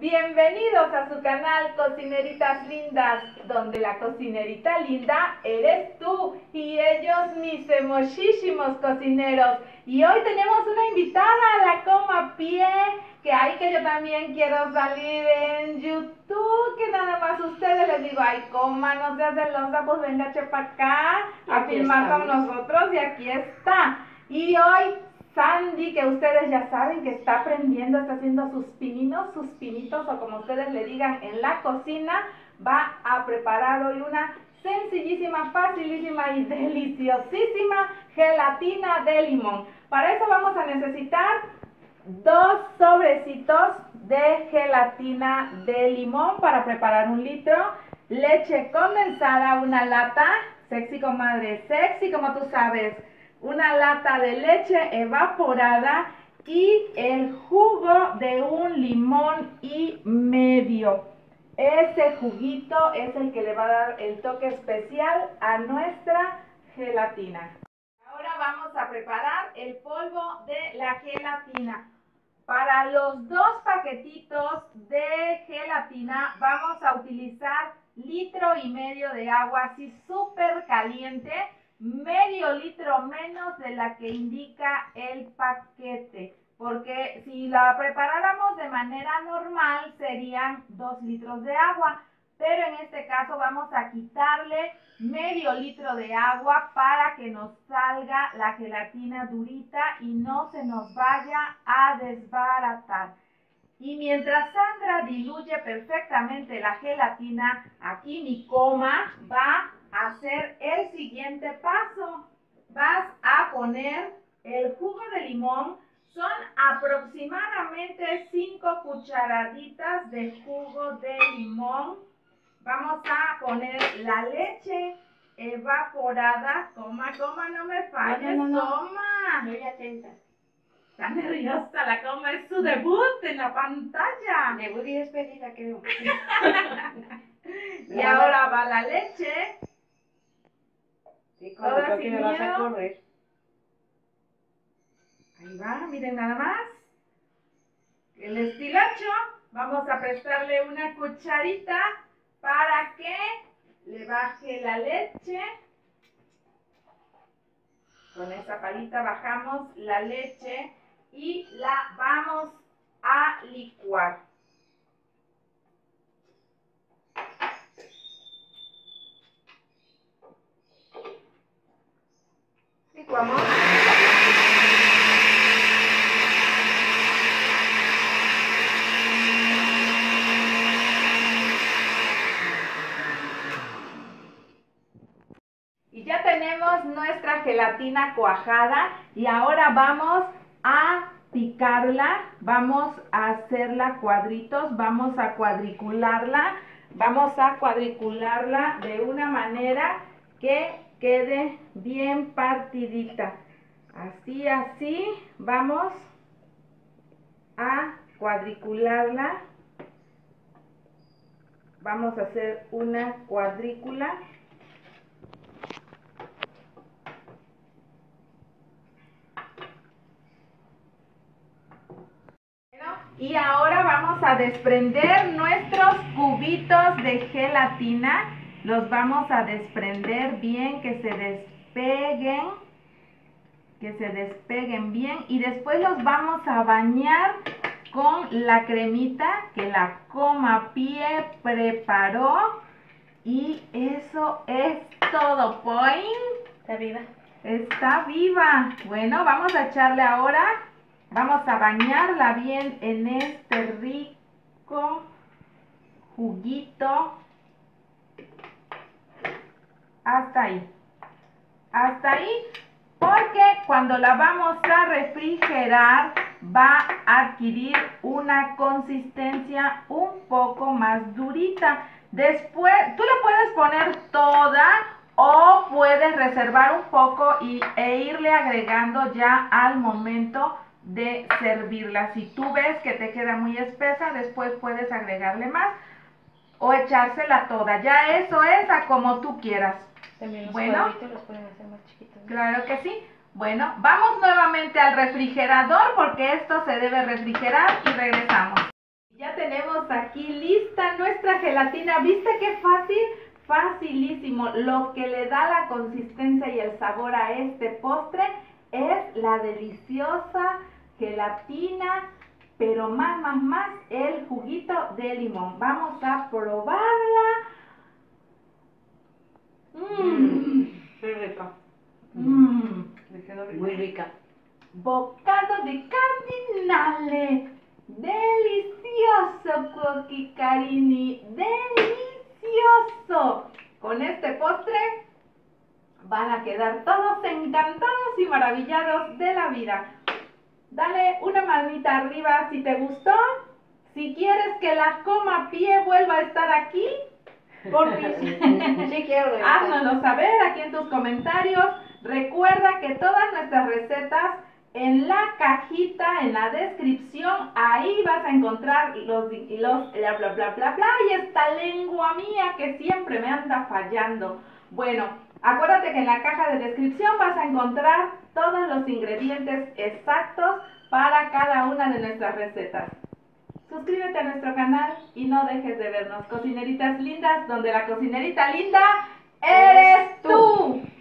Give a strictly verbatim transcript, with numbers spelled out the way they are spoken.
Bienvenidos a su canal Cocineritas Lindas, donde la cocinerita linda eres tú y ellos mis hermosísimos cocineros. Y hoy tenemos una invitada a la Coma Pie, que hay que yo también quiero salir en YouTube, que nada más ustedes les digo, ay Coma, no seas celosa, pues venga chepa acá a filmar con nosotros y aquí está. Y hoy Sandy, que ustedes ya saben que está aprendiendo, está haciendo sus pininos, sus pinitos o como ustedes le digan en la cocina, va a preparar hoy una sencillísima, facilísima y deliciosísima gelatina de limón. Para eso vamos a necesitar dos sobrecitos de gelatina de limón para preparar un litro, leche condensada, una lata, sexy comadre, sexy como tú sabes, una lata de leche evaporada y el jugo de un limón y medio. Ese juguito es el que le va a dar el toque especial a nuestra gelatina. Ahora vamos a preparar el polvo de la gelatina. Para los dos paquetitos de gelatina vamos a utilizar litro y medio de agua así súper caliente, medio litro menos de la que indica el paquete, porque si la preparáramos de manera normal serían dos litros de agua, pero en este caso vamos a quitarle medio litro de agua para que nos salga la gelatina durita y no se nos vaya a desbaratar. Y mientras Sandra diluye perfectamente la gelatina, aquí mi Coma va a hacer el siguiente paso. Vas a poner el jugo de limón, son aproximadamente cinco cucharaditas de jugo de limón. Vamos a poner la leche evaporada. Coma, Coma, no me falles, no, no, no. Coma. Muy atenta. Está nerviosa, la Coma, es su debut en la pantalla. Debut y despedida, creo. Y ahora va la leche. Sí, Todo creo que sin me vas a miedo. correr. Ahí va, miren nada más. El estilacho. Vamos a prestarle una cucharita para que le baje la leche. Con esa palita bajamos la leche y la vamos a licuar. Licuamos. Y ya tenemos nuestra gelatina cuajada y ahora vamos a picarla, vamos a hacerla cuadritos, vamos a cuadricularla, vamos a cuadricularla de una manera que quede bien partidita. Así, así, vamos a cuadricularla, vamos a hacer una cuadrícula. Y ahora vamos a desprender nuestros cubitos de gelatina. Los vamos a desprender bien, que se despeguen. Que se despeguen bien. Y después los vamos a bañar con la cremita que la Coma Pie preparó. Y eso es todo. Point. ¿Está viva? Está viva. Bueno, vamos a echarle ahora. Vamos a bañarla bien en este rico juguito. Hasta ahí. Hasta ahí. Porque cuando la vamos a refrigerar va a adquirir una consistencia un poco más durita. Después, tú la puedes poner toda o puedes reservar un poco y, e irle agregando ya al momento de servirla. Si tú ves que te queda muy espesa, después puedes agregarle más o echársela toda. Ya eso es a como tú quieras. También los Bueno, cuadritos los pueden hacer más chiquitos, ¿no? claro que sí. Bueno, vamos nuevamente al refrigerador porque esto se debe refrigerar y regresamos. Ya te tenemos aquí lista nuestra gelatina. ¿Viste qué fácil? Facilísimo. Lo que le da la consistencia y el sabor a este postre es la deliciosa gelatina, pero más, más, más el juguito de limón. Vamos a probarla. Mmm. Muy rica. Mmm. Me quedó rica. Muy rica. Bocado de cardinale. Delicioso, Cuoqui Carini. Delicioso. Con este postre van a quedar todos encantados y maravillados de la vida. Dale una manita arriba si te gustó. Si quieres que la coma a pie vuelva a estar aquí, porque Sí quiero. háznoslo saber aquí en tus comentarios. Recuerda que todas nuestras recetas en la cajita, en la descripción, ahí vas a encontrar los, los bla bla bla bla bla y esta lengua mía que siempre me anda fallando. Bueno, acuérdate que en la caja de descripción vas a encontrar todos los ingredientes exactos para cada una de nuestras recetas. Suscríbete a nuestro canal y no dejes de vernos, cocineritas lindas, donde la cocinerita linda eres tú.